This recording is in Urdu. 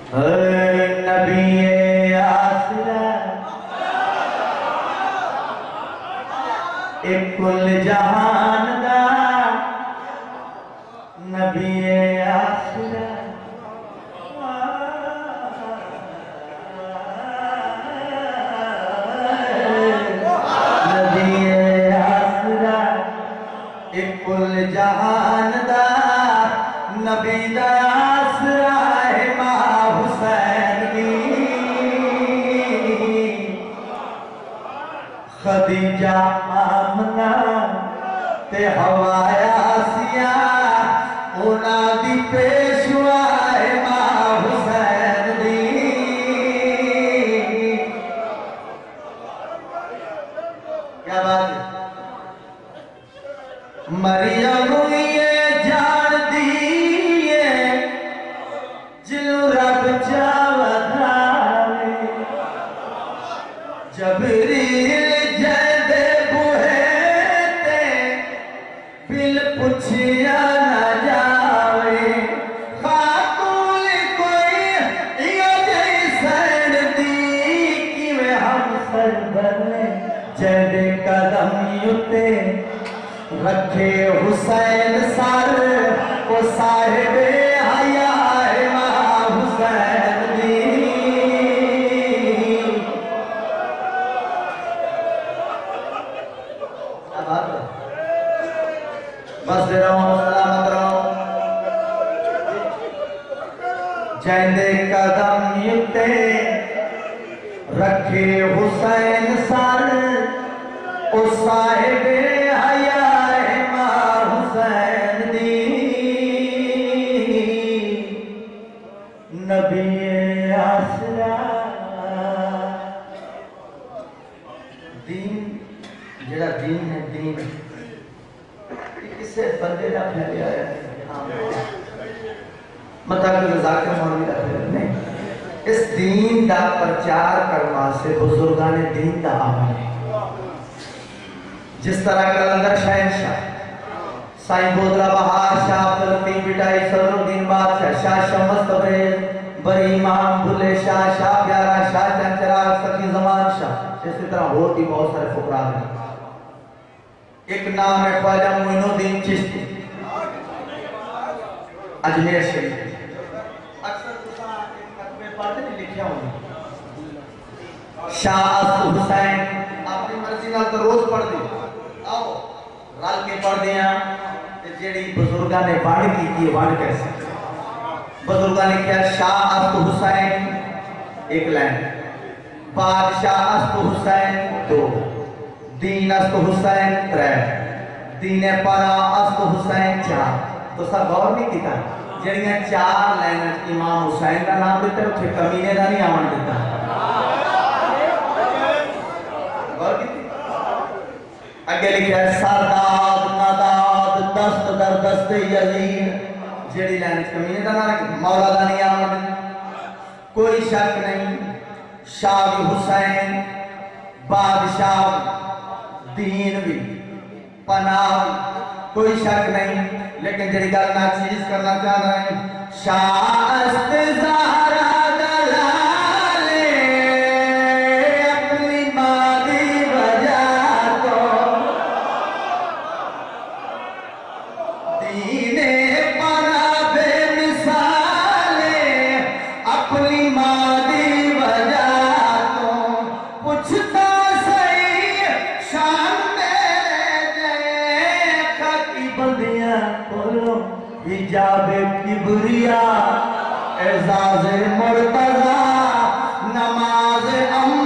نبی آسرا ایک کل جہان دا نبی آسرا نبی آسرا ایک کل جہان دا نبی دا آسرا ہے ماں حسین دی خدیجہ آمنہ تے حوایا آسیہ اونا دی پیشوا ہے ماں حسین دی کیا بات ہے مریم یہ جان دیئے جنو رب چاودھاوے جبریل جیدے بوہیتے بل پچھیا نہ جاوے خاتون کوئی یہ جیسن دی کیویں ہم سر بنے جیدے قدم یوتے رکھے حسین سر کو صاحب حیاء ماں حسین دی بس دے رہا ہوں سلامت رہا جیندے قدم یوتے رکھے حسین سر کو صاحب حیاء نبی آسرا دین جڑا دین ہے دین کسے بندے نہ پھیلے آیا مطلب ذاکر مولوی نہ پھیلے نہیں اس دین دا پرچار کروا سے بزرگان دین دا عمل ہے جس طرح کلندر شہنشاہ سائیں بودرہ بہار شاہ عبداللطیف بٹائی صدر الدین بادشاہ شاہ شمس تبریز بری امام بھلے شاہ شاہ پیارا شاہ چنچراغ سکی زمان شاہ اسی طرح ہوتی بہت سارے فقراء ہیں ایک نام ہے خواجہ معین الدین چشتی اجمیر شریف اکثر تساں ایک خطبے پڑھتے نہیں لکھیا ہوں شاہ اسد حسین اپنی مرضی نال تو روز پڑھ دی آؤ رل کے پڑھ دیاں جیڑی بزرگاں نے بڑھ کی بڑھ کیسے بزرگاں نے کیا شاہ اسد حسین ایک لائن بادشاہ اسد حسین دو دین اسد حسین ترے دین پارا اسد حسین چار تو سب غور نہیں کیتا جڑیاں چار لائن امام حسین کا نام دیتے ہیں اتھے کمینے کا نہیں آمان دیتا غور کیتی اگے لکھا ہے سرداد نداد دست در دست یزید جیڑی لائن کمینے کا نام مولا کا نہیں آمان دیتا کوئی شک نہیں شاہ حسین بادشاہ دین بھی پناہ بھی کوئی شک نہیں لیکن جڑی گل میں چیز کرنا چاہ رہا ہوں شاہ استزارہ دلالے اپنی مادی وجہ کو دین پناہ بے مثالے اپنی مادی وجہ کو پوچھتا حجاب کبریا اعزاز مرتضی نماز